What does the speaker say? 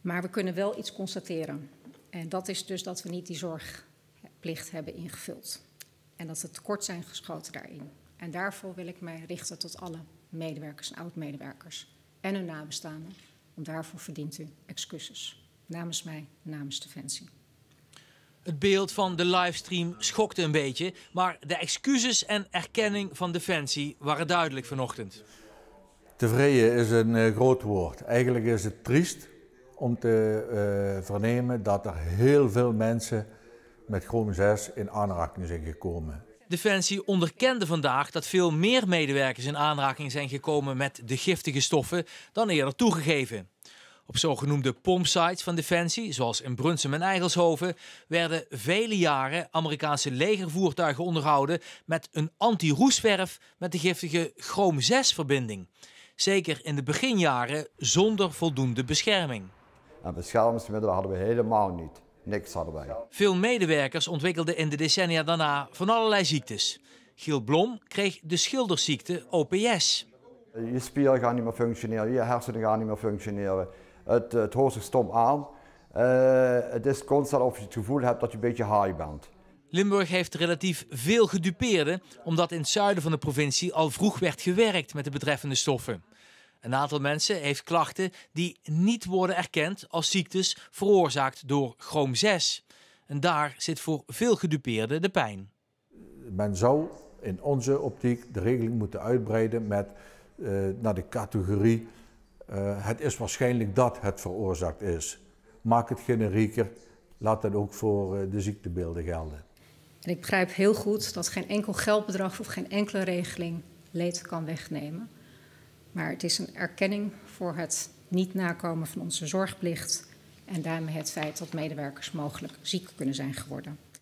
Maar we kunnen wel iets constateren. En dat is dus dat we niet die zorgplicht hebben ingevuld. En dat we tekort zijn geschoten daarin. En daarvoor wil ik mij richten tot alle medewerkers en oud-medewerkers en hun nabestaanden. Want daarvoor verdient u excuses. Namens mij, namens Defensie. Het beeld van de livestream schokte een beetje, maar de excuses en erkenning van Defensie waren duidelijk vanochtend. Tevreden is een groot woord. Eigenlijk is het triest om te vernemen dat er heel veel mensen met Chrome 6 in aanraking zijn gekomen. Defensie onderkende vandaag dat veel meer medewerkers in aanraking zijn gekomen met de giftige stoffen dan eerder toegegeven. Op zogenoemde pompsites van Defensie, zoals in Brunsum en Eigelshoven, werden vele jaren Amerikaanse legervoertuigen onderhouden met een anti-roestverf met de giftige Chrome 6-verbinding. Zeker in de beginjaren zonder voldoende bescherming. En beschermingsmiddelen hadden we helemaal niet. Niks hadden wij. Veel medewerkers ontwikkelden in de decennia daarna van allerlei ziektes. Giel Blom kreeg de schildersziekte OPS. Je spieren gaan niet meer functioneren, je hersenen gaan niet meer functioneren. Het hoort zich stom aan. Het is constant of je het gevoel hebt dat je een beetje high bent. Limburg heeft relatief veel gedupeerden, omdat in het zuiden van de provincie al vroeg werd gewerkt met de betreffende stoffen. Een aantal mensen heeft klachten die niet worden erkend als ziektes veroorzaakt door Chrome 6. En daar zit voor veel gedupeerden de pijn. Men zou in onze optiek de regeling moeten uitbreiden met naar de categorie het is waarschijnlijk dat het veroorzaakt is. Maak het generieker, laat dat ook voor de ziektebeelden gelden. En ik begrijp heel goed dat geen enkel geldbedrag of geen enkele regeling leed kan wegnemen. Maar het is een erkenning voor het niet nakomen van onze zorgplicht en daarmee het feit dat medewerkers mogelijk ziek kunnen zijn geworden.